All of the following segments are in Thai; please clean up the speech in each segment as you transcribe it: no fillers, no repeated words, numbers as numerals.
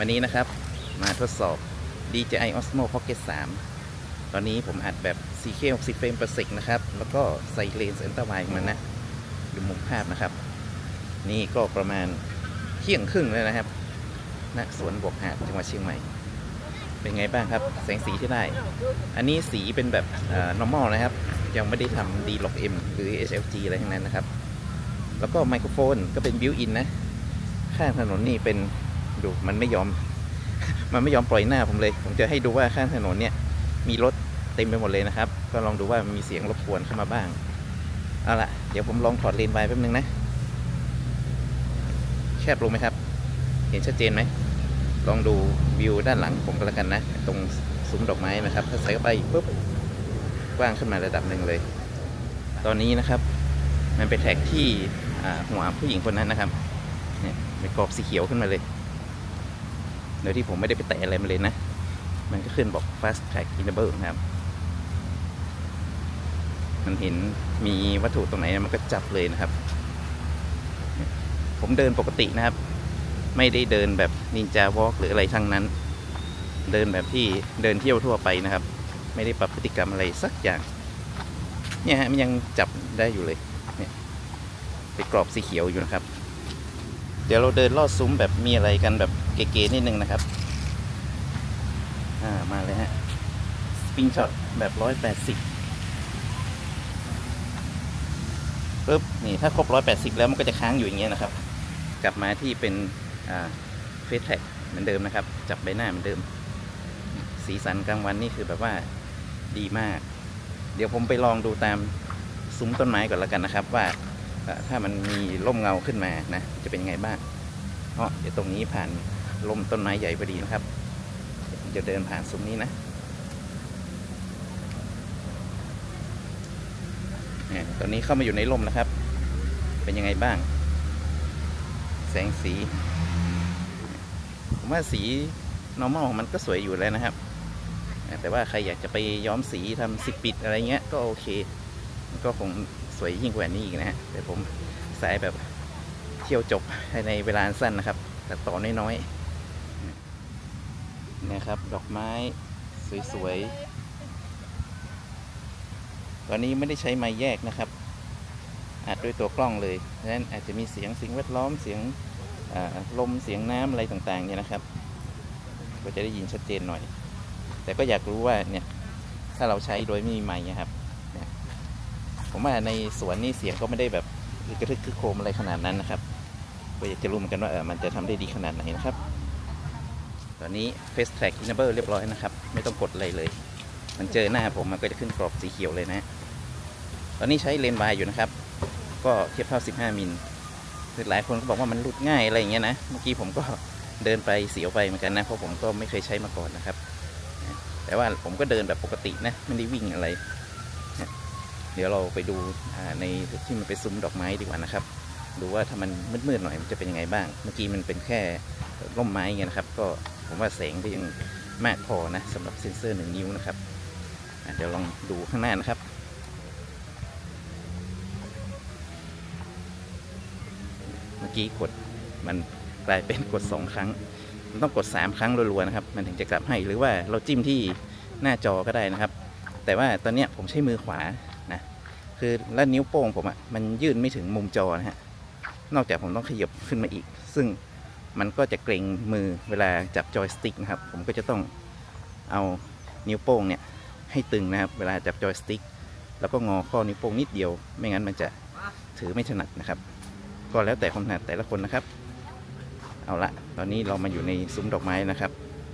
วันนี้นะครับมาทดสอบ DJI Osmo Pocket 3 ตอนนี้ผมอัดแบบ 4K 60 เฟรมต่อเซกนะครับแล้วก็ใส่เลนส์อัลตร้าไวด์มันนะดูมุมภาพนะครับนี่ก็ประมาณเที่ยงครึ่งเลยนะครับณสวนบวกหาดจังหวัดเชียงใหม่เป็นไงบ้างครับแสงสีที่ได้อันนี้สีเป็นแบบnormal นะครับยังไม่ได้ทำ D-Log M หรือ HLG อะไรทั้งนั้นนะครับแล้วก็ไมโครโฟนก็เป็น built in นะข้างถนนนี่เป็นดูมันไม่ยอมปล่อยหน้าผมเลยผมจะให้ดูว่าข้างถนนเนี่ยมีรถเต็มไปหมดเลยนะครับก็ลองดูว่ามีเสียงรบกวนเข้ามาบ้างเอาละเดี๋ยวผมลองถอดเลนส์ไวด์แป๊บนึงนะแคบลงไหมครับเห็นชัดเจนไหมลองดูวิวด้านหลังผมก็แล้วกันนะตรงซุ้มดอกไม้นะครับถ้าใส่เข้าไปปุ๊บกว้างขึ้นมาระดับหนึ่งเลยตอนนี้นะครับมันเป็นแท็กที่หัวผู้หญิงคนนั้นนะครับเนี่ยเป็นกรอบสีเขียวขึ้นมาเลยโดยที่ผมไม่ได้ไปแตะอะไรมาเลยนะมันก็ขึ้นบอก fast track enable นะครับมันเห็นมีวัตถุตรงไหนมันก็จับเลยนะครับผมเดินปกตินะครับไม่ได้เดินแบบนินจาวอล์กหรืออะไรทั้งนั้นเดินแบบที่เดินเที่ยวทั่วไปนะครับไม่ได้ปรับพฤติกรรมอะไรสักอย่างเนี่ยฮะมันยังจับได้อยู่เลยเนี่ยเป็นกรอบสีเขียวอยู่นะครับเดี๋ยวเราเดินลอดซุ้มแบบมีอะไรกันแบบเก๋ๆนิดนึงนะครับมาเลยฮะสปริงช็อตแบบ180ปุ๊บนี่ถ้าครบ180แล้วมันก็จะค้างอยู่อย่างเงี้ยนะครับกลับมาที่เป็นเฟซแท็กเหมือนเดิมนะครับจับใบหน้าเหมือนเดิมสีสันกลางวันนี่คือแบบว่าดีมากเดี๋ยวผมไปลองดูตามซุ้มต้นไม้ก่อนแล้วกันนะครับว่าถ้ามันมีร่มเงาขึ้นมานะจะเป็นยังไงบ้างเพราะเดี๋ยวตรงนี้ผ่านร่มต้นไม้ใหญ่พอดีนะครับผมจะเดินผ่านซุ้มนี้นะตอนนี้เข้ามาอยู่ในร่มนะครับเป็นยังไงบ้างแสงสีผมว่าสี normal ของมันก็สวยอยู่แล้วนะครับแต่ว่าใครอยากจะไปย้อมสีทำ10 ปิดอะไรเงี้ยก็โอเคก็คงสวยยิ่งกว่านี้อีกนะฮะแต่ผมสายแบบเที่ยวจบในเวลาสั้นนะครับตัดต่อน้อยๆนะครับดอกไม้สวยๆตอนนี้ไม่ได้ใช้ไมค์แยกนะครับอัดด้วยตัวกล้องเลยดังนั้นอาจจะมีเสียงสิ่งแวดล้อมเสียงลมเสียงน้ำอะไรต่างๆเนี่ยนะครับก็จะได้ยินชัดเจนหน่อยแต่ก็อยากรู้ว่าเนี่ยถ้าเราใช้โดยไม่มีไมค์นะครับผมว่าในสวนนี่เสียงก็ไม่ได้แบบกระทึกคึกโครมอะไรขนาดนั้นนะครับก็อยากจะรู้เหมือนกันว่ามันจะทำได้ดีขนาดไหนนะครับตอนนี้ Fast Track Enable เรียบร้อยนะครับไม่ต้องกดอะไรเลยมันเจอหน้าผมมันก็จะขึ้นกรอบสีเขียวเลยนะตอนนี้ใช้เลนส์ไวด์อยู่นะครับก็เทียบเท่า15 มิลหลายคนก็บอกว่ามันหลุดง่ายอะไรอย่างเงี้ยนะเมื่อกี้ผมก็เดินไปเสียวไปเหมือนกันนะเพราะผมก็ไม่เคยใช้มาก่อนนะครับแต่ว่าผมก็เดินแบบปกตินะไม่ได้วิ่งอะไรเดี๋ยวเราไปดูในที่มันไปซุ้มดอกไม้ดีกว่านะครับดูว่าถ้ามันมืดๆหน่อยมันจะเป็นยังไงบ้างเมื่อกี้มันเป็นแค่ร่มไม้เงี้ยนะครับก็ผมว่าแสงก็ยังมากพอนะสำหรับเซ็นเซอร์1 นิ้วนะครับเดี๋ยวลองดูข้างหน้านะครับเมื่อกี้กดมันกลายเป็นกด2 ครั้งมันต้องกด3 ครั้งรัวๆนะครับมันถึงจะกลับให้หรือว่าเราจิ้มที่หน้าจอก็ได้นะครับแต่ว่าตอนนี้ผมใช้มือขวานะคือแล้วนิ้วโป้งผมมันยื่นไม่ถึงมุมจอนะฮะนอกจากผมต้องขยับขึ้นมาอีกซึ่งมันก็จะเกร็งมือเวลาจับจอยสติ๊กนะครับผมก็จะต้องเอานิ้วโป้งเนี่ยให้ตึงนะครับเวลาจับจอยสติ๊กแล้วก็งอข้อนิ้วโป้งนิดเดียวไม่งั้นมันจะถือไม่ถนัดนะครับก็แล้วแต่ความถนัดแต่ละคนนะครับเอาละตอนนี้เรามาอยู่ในซุ้มดอกไม้นะครับ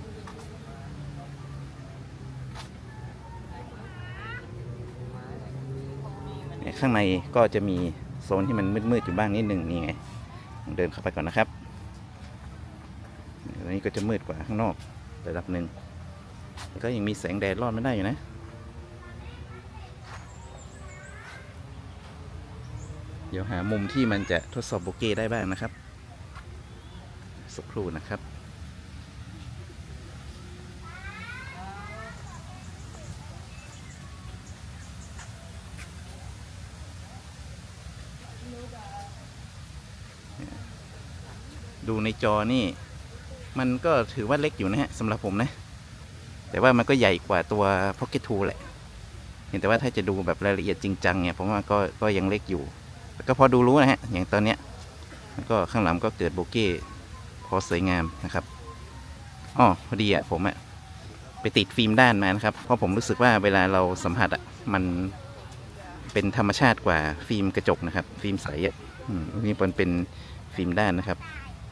ข้างในก็จะมีโซนที่มันมืดๆอยู่บ้างนิดหนึ่งนี่ไงเดินเข้าไปก่อนนะครับตอนนี้ก็จะมืดกว่าข้างนอกระดับหนึ่งก็ยังมีแสงแดดรอดไม่ได้อยู่นะเดี๋ยวหามุมที่มันจะทดสอบโบเก้ได้บ้างนะครับสักครู่นะครับดูในจอนี่มันก็ถือว่าเล็กอยู่นะฮะสำหรับผมนะแต่ว่ามันก็ใหญ่กว่าตัว Pocket 2แหละเห็นแต่ว่าถ้าจะดูแบบรายละเอียดจริงจังเนี่ยผมว่าก็ยังเล็กอยู่แต่ก็พอดูรู้นะฮะอย่างตอนเนี้ยมันก็ข้างหลังก็เกิดโบเก้พอสวยงามนะครับอ๋อพอดีอ่ะผมอ่ะไปติดฟิล์มด้านมานะครับเพราะผมรู้สึกว่าเวลาเราสัมผัสอ่ะมันเป็นธรรมชาติกว่าฟิล์มกระจกนะครับฟิล์มใสอ่ะนี่มันเป็นฟิล์มด้านนะครับ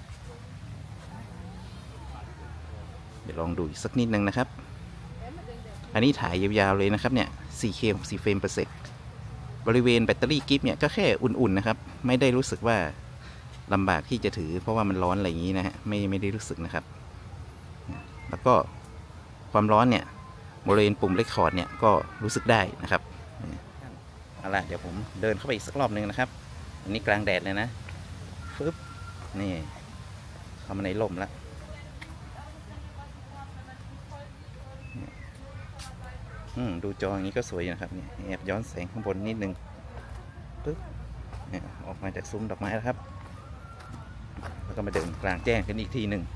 เดี๋ยวลองดูอีกสักนิดนึงนะครับอันนี้ถ่ายยาวๆเลยนะครับเนี่ย 4K 60 เฟรมเปอร์เซกต์บริเวณแบตเตอรี่กิฟต์เนี่ยก็แค่อุ่นๆนะครับไม่ได้รู้สึกว่าลำบากที่จะถือเพราะว่ามันร้อนอะไรอย่างนี้นะฮะไม่ได้รู้สึกนะครับแล้วก็ความร้อนเนี่ยบริเวณปุ่มเรคคอร์ดเนี่ยก็รู้สึกได้นะครับเอาล่ะเดี๋ยวผมเดินเข้าไปอีกสักรอบนึงนะครับอันนี้กลางแดดเลยนะฟึบนี่เข้ามาในร่มแล้วดูจออย่างนี้ก็สวยนะครับเนี่ยแอบย้อนแสงข้างบนนิดนึงปึ๊บออกมาจากซุ้มดอกไม้แล้วครับแล้วก็มาเดินกลางแจ้งกันอีกทีหนึ่ง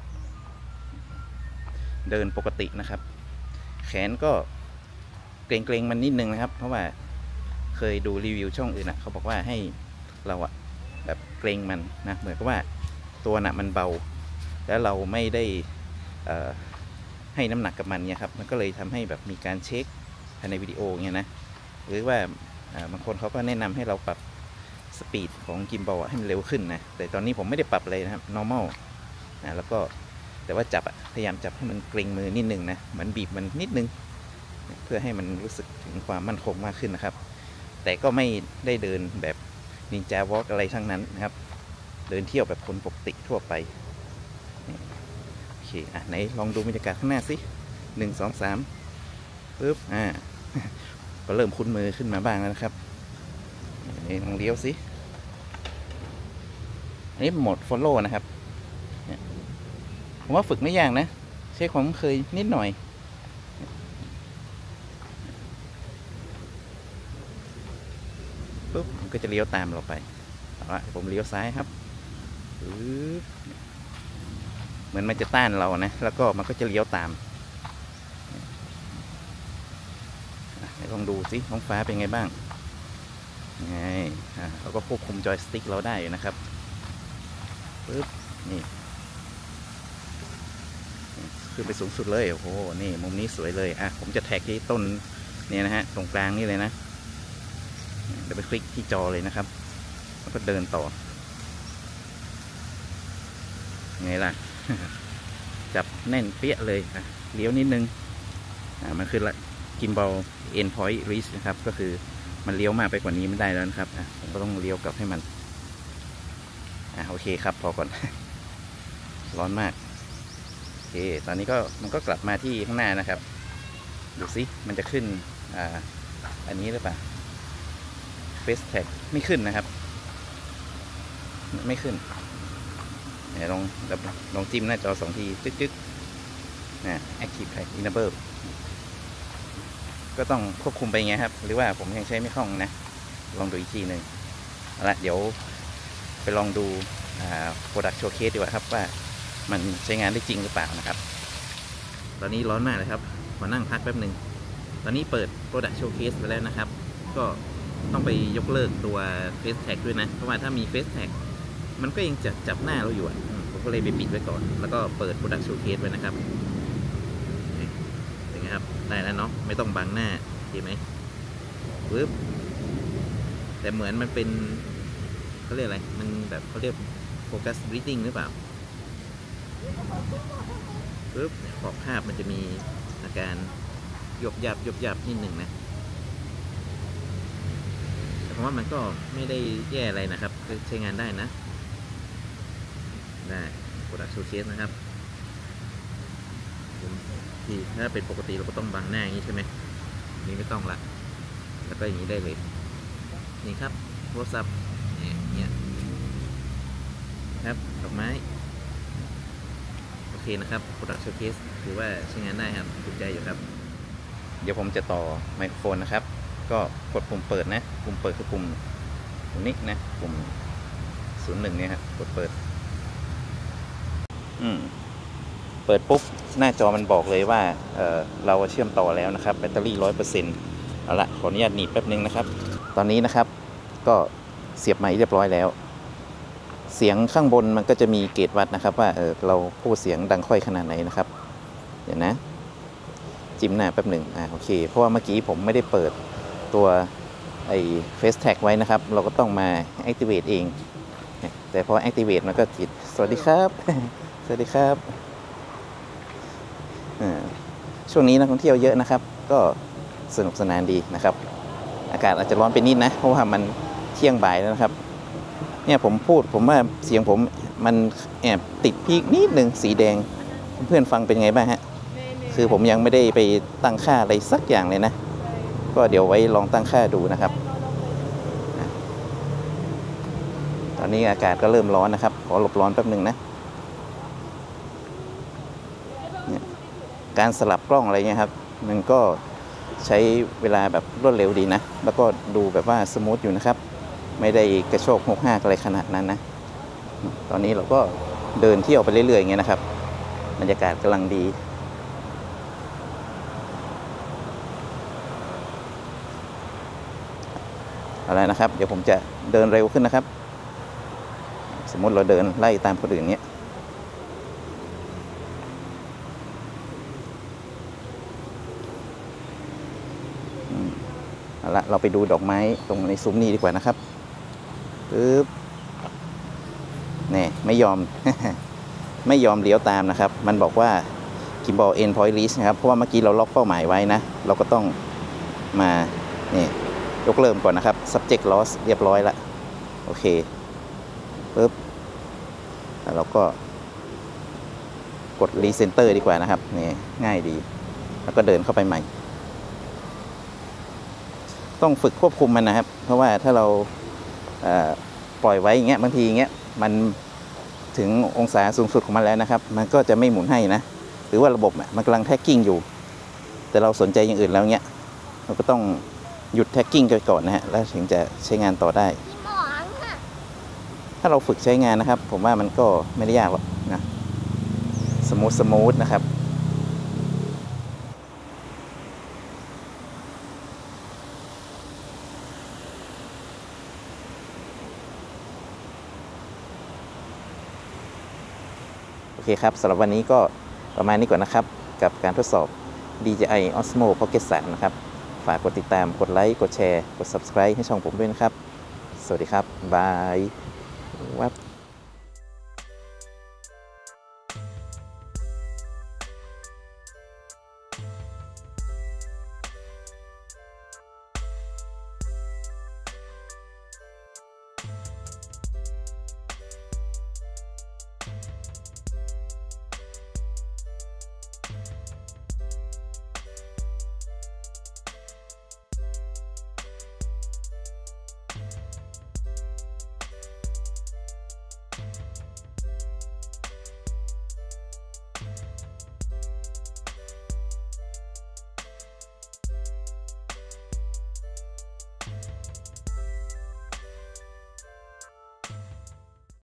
เดินปกตินะครับแขนก็เกรงๆมันนิดนึงนะครับเพราะว่าเคยดูรีวิวช่องอื่นนะเขาบอกว่าให้เราอะแบบเกรงมันนะเหมือนกับว่าตัวน่ะมันเบาแล้วเราไม่ได้ให้น้ำหนักกับมันเนี่ยครับมันก็เลยทำให้แบบมีการเช็คภายในวิดีโอเนี่ยนะหรือว่าบางคนเขาก็แนะนำให้เราปรับสปีดของกิมบอลให้มันเร็วขึ้นนะแต่ตอนนี้ผมไม่ได้ปรับเลยนะครับ normal แล้วก็แต่ว่าจับพยายามจับให้มันเกรงมือนิดนึงนะเหมือนบีบมันนิดนึงเพื่อให้มันรู้สึกถึงความมั่นคงมากขึ้นนะครับแต่ก็ไม่ได้เดินแบบนินจาวอล์กอะไรทั้งนั้นนะครับเดินเที่ยวแบบคนปกติทั่วไปโอเคไหนลองดูบรรยากาศข้างหน้าสิ1 2 3ปึ๊บก็เริ่มคุ้นมือขึ้นมาบ้างแล้วนะครับนี่ลองเลี้ยวสิอันนี้โหมด follow นะครับผมว่าฝึกไม่ยากนะใช้ความเคยนิดหน่อยปุ๊บมันก็จะเลี้ยวตามเราไปเอาละผมเลี้ยวซ้ายครับเหมือนมันจะต้านเรานะแล้วก็มันก็จะเลี้ยวตามลองดูสิท้องฟ้าเป็นไงบ้างไงเราก็ควบคุมจอยสติ๊กเราได้อยู่นะครับปุ๊บนี่ขึ้นไปสูงสุดเลยโอ้โหนี่มุมนี้สวยเลยผมจะแท็กที่ต้นเนี่ยนะฮะตรงกลางนี่เลยนะเดี๋ยวไปคลิกที่จอเลยนะครับแล้วก็เดินต่อไงล่ะ จับแน่นเปี้ยเลยเลี้ยวนิดนึงมันคือละกิมบอลเอ็นพอยต์รีชนะครับก็คือมันเลี้ยวมากไปกว่านี้ไม่ได้แล้วนะครับผมก็ต้องเลี้ยวกลับให้มันโอเคครับพอก่อน ร้อนมากโอเคตอนนี้ก็มันก็กลับมาที่ข้างหน้านะครับดูสิมันจะขึ้นอันนี้หรือเปล่าเฟสแท็กไม่ขึ้นนะครับไม่ขึ้นลองจิ้มหน้าจอ2 ทีจึ๊กActive Tag Enable ก็ต้องควบคุมไปไงครับหรือว่าผมยังใช้ไม่คล่องนะลองดูอีกทีหนึ่งเอาละเดี๋ยวไปลองดูProduct Showcase ดีกว่าครับว่ามันใช้งานได้จริงหรือเปล่านะครับตอนนี้ร้อนมากเลยครับมานั่งพักแป๊บหนึ่งตอนนี้เปิด Product Showcase ไปแล้วนะครับก็ต้องไปยกเลิกตัว Face Tag ด้วยนะเพราะว่าถ้ามี Face Tag มันก็ยังจะจับหน้าเราอยู่ผมก็เลยไปปิดไว้ก่อนแล้วก็เปิด Product Showcase ไว้นะครับเป็นไงครับได้แล้วเนาะไม่ต้องบังหน้าเห็นไหมปึ๊บแต่เหมือนมันเป็นเขาเรียกอะไรมันแบบเขาเรียก Focus Breathing หรือเปล่าปึ๊บขอบภาพมันจะมีอาการยบยับนิดหนึ่งนะแต่ผมว่ามันก็ไม่ได้แย่อะไรนะครับใช้งานได้นะได้Product Showcaseนะครับที่ถ้าเป็นปกติเราก็ต้องบังหน้าอย่างนี้ใช่ไหมนี่ไม่ต้องละแล้วก็อย่างนี้ได้เลยนี่ครับโทรศัพท์เนี่ยครับดอกไม้โอเคนะครับ Product Showcase ถือว่าใช้งานได้ครับถูกใจอยู่ครับเดี๋ยวผมจะต่อไมโครโฟนนะครับก็กดปุ่มเปิดนะปุ่มเปิดคือปุ่มนี้นะปุ่ม01เนี่ยครับกดเปิดเปิดปุ๊บหน้าจอมันบอกเลยว่าเราเชื่อมต่อแล้วนะครับแบตเตอรี่ 100%เอาละขออนุญาตหนีบแป๊บนึงนะครับตอนนี้นะครับก็เสียบไมค์เรียบร้อยแล้วเสียงข้างบนมันก็จะมีเกจวัดนะครับว่าเราพูดเสียงดังค่อยขนาดไหนนะครับเดี๋ยวนะจิ้มหน้าแป๊บหนึ่งโอเคเพราะว่าเมื่อกี้ผมไม่ได้เปิดตัวFace Tag ไว้นะครับเราก็ต้องมา Activate เองแต่พอ Activate มันก็ติดสวัสดีครับ สวัสดีครับช่วงนี้นักท่องเที่ยวเยอะนะครับก็สนุกสนานดีนะครับอากาศอาจจะร้อนไปนิดนะเพราะว่ามันเที่ยงบ่ายแล้วนะครับเนี่ยผมว่าเสียงผมมันแอบติดพีคนิดหนึ่งสีแดงเพื่อนฟังเป็นไงบ้างฮะคือผมยังไม่ได้ไปตั้งค่าอะไรสักอย่างเลยนะก็เดี๋ยวไว้ลองตั้งค่าดูนะครับตอนนี้อากาศก็เริ่มร้อนนะครับขอหลบร้อนแป๊บหนึ่งนะการสลับกล้องอะไรเงี้ยครับมันก็ใช้เวลาแบบรวดเร็วดีนะแล้วก็ดูแบบว่าสมูทอยู่นะครับไม่ได้กระโชกหกห้าอะไรขนาดนั้นนะตอนนี้เราก็เดินเที่ยวไปเรื่อยๆอย่างเงี้ยนะครับบรรยากาศกำลังดีอะไรนะครับเดี๋ยวผมจะเดินเร็วขึ้นนะครับสมมติเราเดินไล่ตามคนอื่นเนี้ยเอาละเราไปดูดอกไม้ตรงในซุ้มนี้ดีกว่านะครับปึ๊บนี่ไม่ยอม ไม่ยอมเลี้ยวตามนะครับมันบอกว่า Gimbal Endpoint Reach นะครับเพราะว่าเมื่อกี้เราล็อกเป้าหมายไว้นะเราก็ต้องมานี่ยกเริ่มก่อนนะครับ subject loss เรียบร้อยละโอเคปึ๊บแล้วเราก็กด recenter ดีกว่านะครับนี่ง่ายดีแล้วก็เดินเข้าไปใหม่ต้องฝึกควบคุมมันนะครับเพราะว่าถ้าเราปล่อยไว้อย่างเงี้ยบางทีอย่างเงี้ยมันถึงองศาสูงสุดของมันแล้วนะครับมันก็จะไม่หมุนให้นะหรือว่าระบบมันกำลังแท็กกิ้งอยู่แต่เราสนใจอย่างอื่นแล้วเงี้ยเราก็ต้องหยุดแท็กกิ้งก่อนนะฮะแล้วถึงจะใช้งานต่อได้ถ้าเราฝึกใช้งานนะครับผมว่ามันก็ไม่ได้ยากหรอกนะสมูทนะครับโอเคครับสำหรับวันนี้ก็ประมาณนี้ก่อนนะครับกับการทดสอบ DJI Osmo Pocket 3 นะครับฝากกดติดตามกดไลค์กดแชร์กด Subscribe ให้ช่องผมด้วยนะครับสวัสดีครับบายวับ